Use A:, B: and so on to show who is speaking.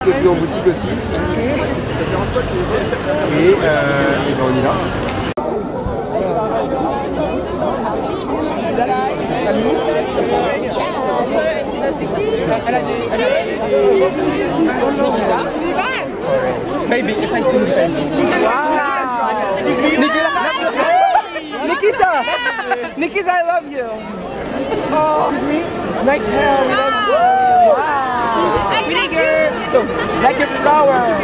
A: Que je vais en boutique aussi. Ça te dérange pas que tu et ben on y va.
B: Maybe if I can wow. Excuse me. Nikita, I love you. Oh, excuse me. Nice hair. We love you. Wow. Like your flower.